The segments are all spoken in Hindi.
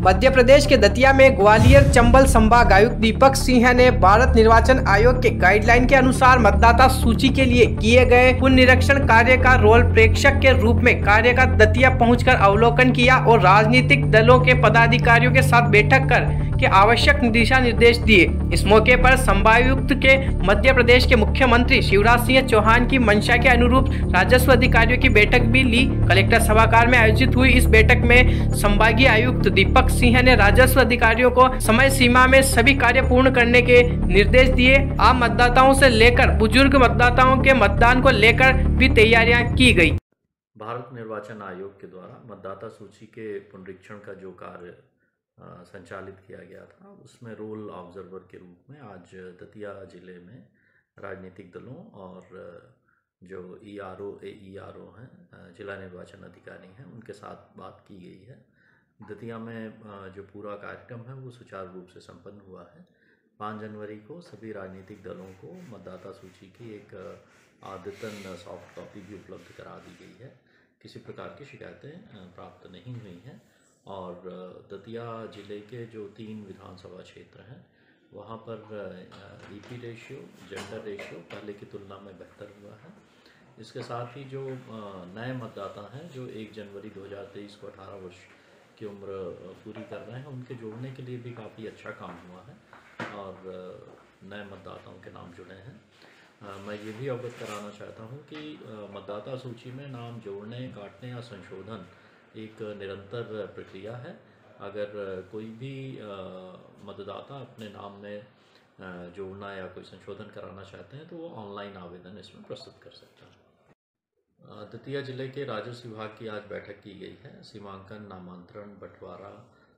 मध्य प्रदेश के दतिया में ग्वालियर चंबल संभाग आयुक्त दीपक सिंह ने भारत निर्वाचन आयोग के गाइडलाइन के अनुसार मतदाता सूची के लिए किए गए पुनरीक्षण कार्य का रोल प्रेक्षक के रूप में कार्य का दतिया पहुंचकर अवलोकन किया और राजनीतिक दलों के पदाधिकारियों के साथ बैठक कर के आवश्यक दिशा निर्देश दिए। इस मौके पर संभागायुक्त के मध्य प्रदेश के मुख्यमंत्री शिवराज सिंह चौहान की मंशा के अनुरूप राजस्व अधिकारियों की बैठक भी ली। कलेक्टर सभागार में आयोजित हुई इस बैठक में संभागीय आयुक्त दीपक सिंह ने राजस्व अधिकारियों को समय सीमा में सभी कार्य पूर्ण करने के निर्देश दिए। आम मतदाताओं से लेकर बुजुर्ग मतदाताओं के मतदान को लेकर भी तैयारियां की गई। भारत निर्वाचन आयोग के द्वारा मतदाता सूची के पुनरीक्षण का जो कार्य संचालित किया गया था, उसमें रोल ऑब्जर्वर के रूप में आज दतिया जिले में राजनीतिक दलों और जो ERO AERO हैं, जिला निर्वाचन अधिकारी हैं, उनके साथ बात की गई है। दतिया में जो पूरा कार्यक्रम है वो सुचारू रूप से संपन्न हुआ है। 5 जनवरी को सभी राजनीतिक दलों को मतदाता सूची की एक आदतन सॉफ्ट कॉपी भी उपलब्ध करा दी गई है। किसी प्रकार की शिकायतें प्राप्त नहीं हुई हैं और दतिया जिले के जो 3 विधानसभा क्षेत्र हैं वहाँ पर EP रेशियो, जेंडर रेशियो पहले की तुलना में बेहतर हुआ है। इसके साथ ही जो नए मतदाता हैं जो 1 जनवरी 2023 को 18 वर्ष की उम्र पूरी कर रहे हैं, उनके जोड़ने के लिए भी काफ़ी अच्छा काम हुआ है और नए मतदाताओं के नाम जुड़े हैं। मैं ये भी अवगत कराना चाहता हूँ कि मतदाता सूची में नाम जोड़ने, काटने या संशोधन एक निरंतर प्रक्रिया है। अगर कोई भी मतदाता अपने नाम में जोड़ना या कोई संशोधन कराना चाहते हैं तो वो ऑनलाइन आवेदन इसमें प्रस्तुत कर सकते हैं। दतिया जिले के राजस्व विभाग की आज बैठक की गई है। सीमांकन, नामांतरण, बंटवारा,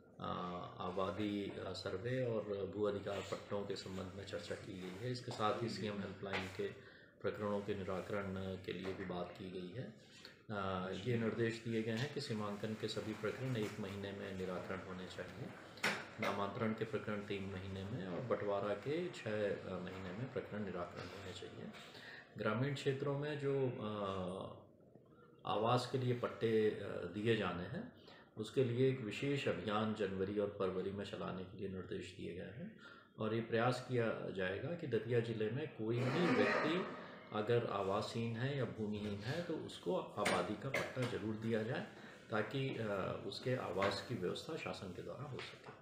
आबादी सर्वे और भू अधिकार पट्टों के संबंध में चर्चा की गई है। इसके साथ ही CM हेल्पलाइन के प्रकरणों के निराकरण के लिए भी बात की गई है। ये निर्देश दिए गए हैं कि सीमांकन के सभी प्रकरण 1 महीने में निराकरण होने चाहिए, नामांतरण के प्रकरण 3 महीने में और बंटवारा के 6 महीने में प्रकरण निराकरण होने चाहिए। ग्रामीण क्षेत्रों में जो आवास के लिए पट्टे दिए जाने हैं, उसके लिए एक विशेष अभियान जनवरी और फरवरी में चलाने के लिए निर्देश दिए गए हैं और ये प्रयास किया जाएगा कि दतिया जिले में कोई भी व्यक्ति अगर आवासहीन है या भूमिहीन है तो उसको आबादी का पट्टा जरूर दिया जाए ताकि उसके आवास की व्यवस्था शासन के द्वारा हो सके।